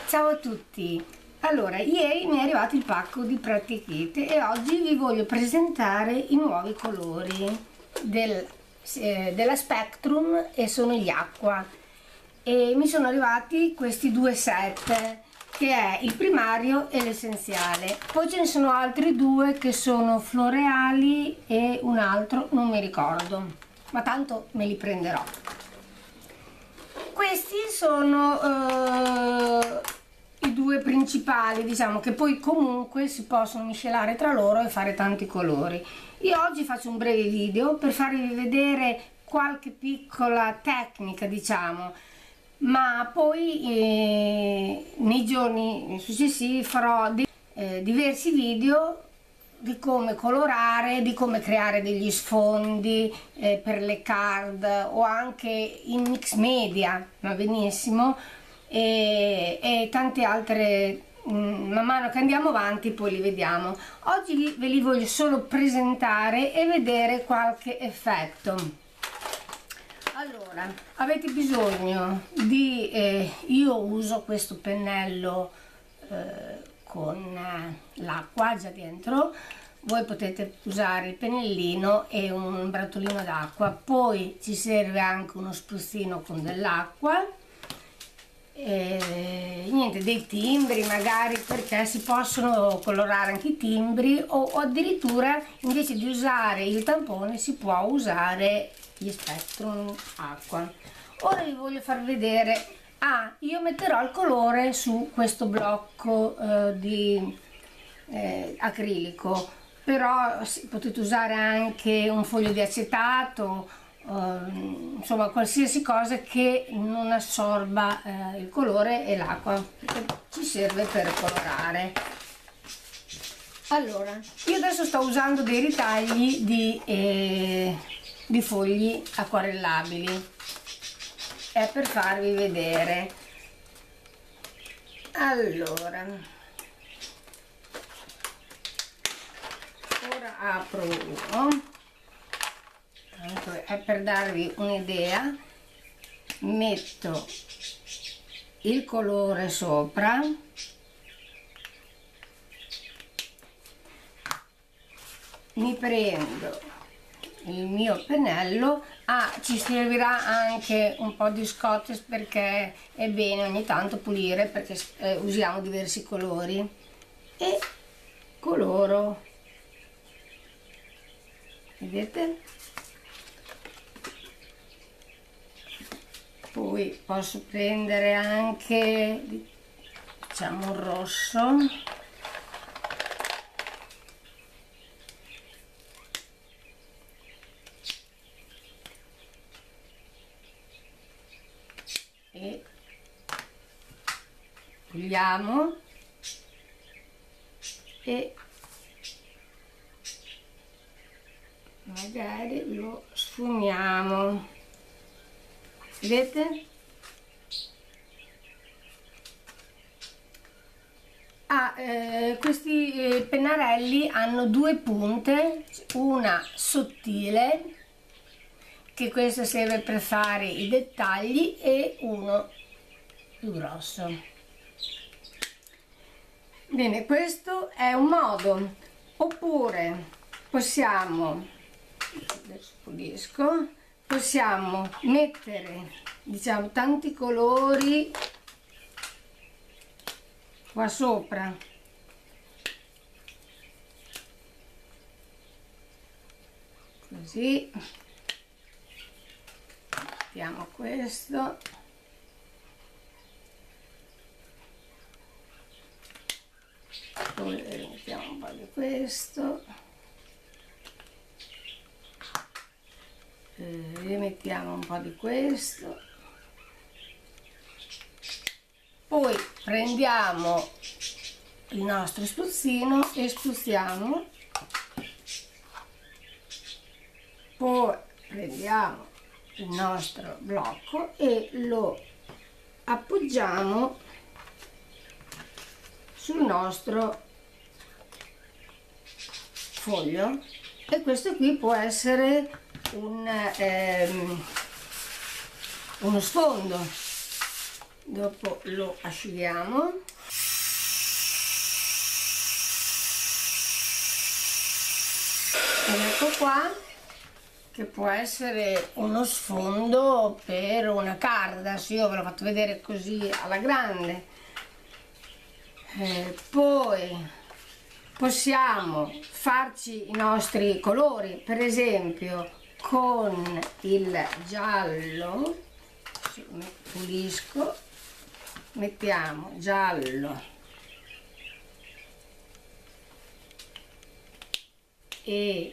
Ciao a tutti! Allora, ieri mi è arrivato il pacco di Prati-Kit e oggi vi voglio presentare i nuovi colori della Spectrum e sono gli acqua. E mi sono arrivati questi due set, che è il primario e l'essenziale. Poi ce ne sono altri due che sono floreali e un altro non mi ricordo, ma tanto me li prenderò. Questi sono i due principali, diciamo, che poi comunque si possono miscelare tra loro e fare tanti colori. Io oggi faccio un breve video per farvi vedere qualche piccola tecnica, diciamo, ma poi nei giorni successivi farò diversi video di come colorare, di come creare degli sfondi per le card o anche in mix media, va benissimo, e tante altre. Man mano che andiamo avanti poi li vediamo. Oggi ve li voglio solo presentare e vedere qualche effetto. Allora, avete bisogno di io uso questo pennello con l'acqua già dentro. Voi potete usare il pennellino e un bratolino d'acqua, poi ci serve anche uno spruzzino con dell'acqua, niente, dei timbri magari, perché si possono colorare anche i timbri, o addirittura invece di usare il tampone si può usare gli Spectrum acqua. Ora vi voglio far vedere. Io metterò il colore su questo blocco di acrilico, però potete usare anche un foglio di acetato, insomma qualsiasi cosa che non assorba il colore e l'acqua, che ci serve per colorare. Allora, io adesso sto usando dei ritagli di fogli acquarellabili, è per farvi vedere. Allora, ora apro uno, tanto è per darvi un'idea. Metto il colore sopra, mi prendo il mio pennello. Ci servirà anche un po' di scotch, perché è bene ogni tanto pulire, perché usiamo diversi colori, e coloro, vedete? Poi posso prendere anche, diciamo, un rosso, e togliamo e magari lo sfumiamo, vedete? Questi pennarelli hanno due punte, una sottile, che questo serve per fare i dettagli, e uno più grosso. Bene, questo è un modo. Oppure possiamo, adesso pulisco, possiamo mettere, diciamo, tanti colori qua sopra, così. Mettiamo questo, poi mettiamo un po' di questo, rimettiamo un po' di questo, poi prendiamo il nostro spruzzino e spruzziamo, poi prendiamo il nostro blocco e lo appoggiamo sul nostro foglio, e questo qui può essere uno sfondo, dopo lo asciughiamo. Ed ecco qua che può essere uno sfondo per una cardas. Io ve l'ho fatto vedere così alla grande. Poi possiamo farci i nostri colori, per esempio con il giallo. Pulisco, mettiamo giallo e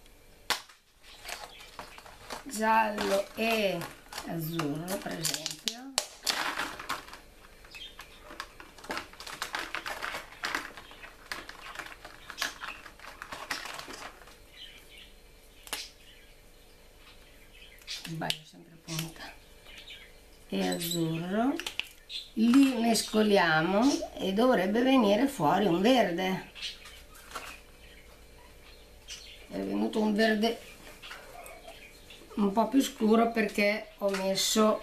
azzurro, per esempio. Sbaglio sempre punta. E azzurro, li mescoliamo e dovrebbe venire fuori un verde. È venuto un verde un po' più scuro perché ho messo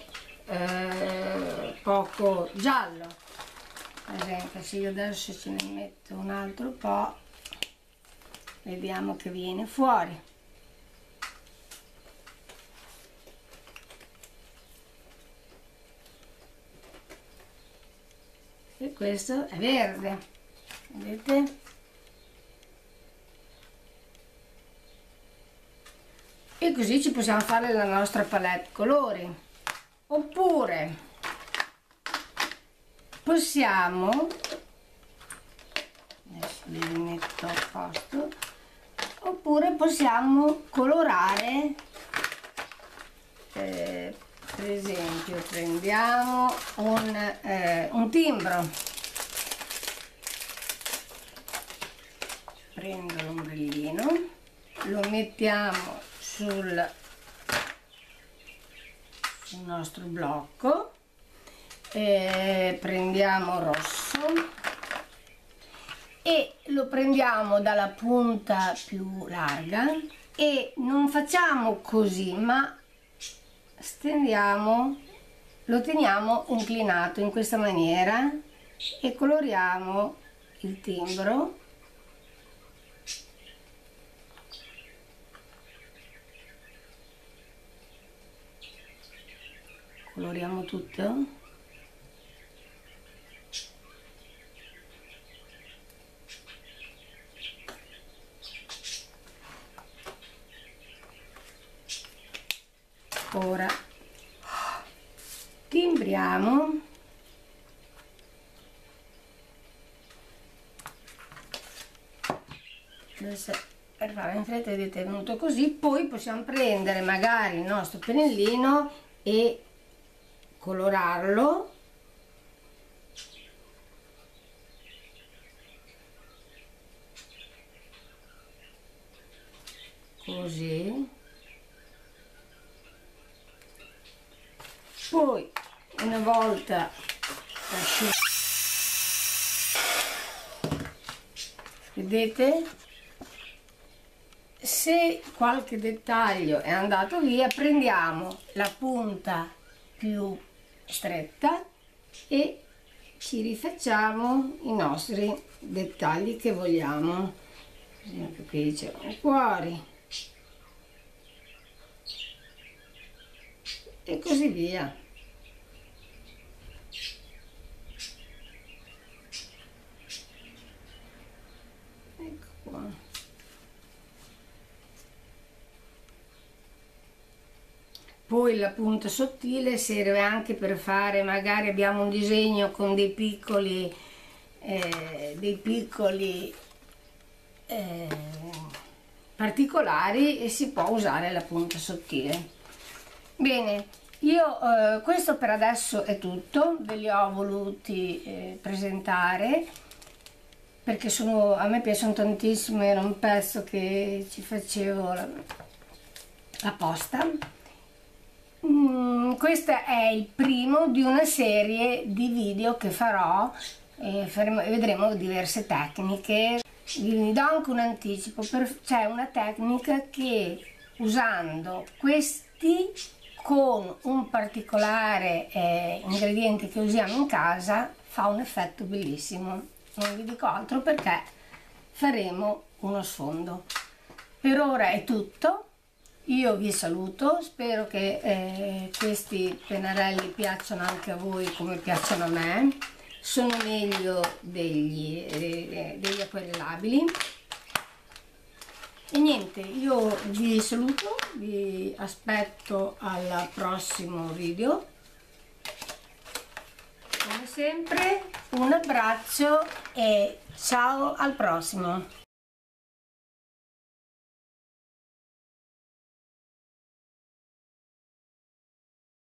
poco giallo. Per esempio, se io adesso ce ne metto un altro po', vediamo che viene fuori. E questo è verde, vedete? E così ci possiamo fare la nostra palette colori. Oppure possiamo, adesso li metto a posto, oppure possiamo colorare, per esempio prendiamo un timbro, prendo l'ombrellino, lo mettiamo sul nostro blocco, prendiamo rosso e lo prendiamo dalla punta più larga e non facciamo così, ma stendiamo, lo teniamo inclinato in questa maniera e coloriamo il timbro. Coloriamo tutto. Ora timbriamo. Adesso per fare in fretta, vedete, è venuto così. Poi possiamo prendere magari il nostro pennellino e colorarlo così. Poi una volta asciugato, vedete, se qualche dettaglio è andato via, prendiamo la punta più stretta e ci rifacciamo i nostri dettagli che vogliamo. Per esempio qui c'è un cuore e così via. Ecco qua. Poi la punta sottile serve anche per fare, magari abbiamo un disegno con dei piccoli particolari e si può usare la punta sottile. Bene, io questo per adesso è tutto, ve li ho voluti presentare perché a me piacciono tantissimo, era un pezzo che ci facevo apposta. Questo è il primo di una serie di video che farò e vedremo diverse tecniche. Vi do anche un anticipo, c'è una tecnica che usando questi con un particolare ingrediente che usiamo in casa fa un effetto bellissimo. Non vi dico altro perché faremo uno sfondo. Per ora è tutto, io vi saluto, spero che questi pennarelli piacciono anche a voi come piacciono a me, sono meglio degli acquerellabili. E niente, io vi saluto, vi aspetto al prossimo video. Come sempre un abbraccio e ciao al prossimo!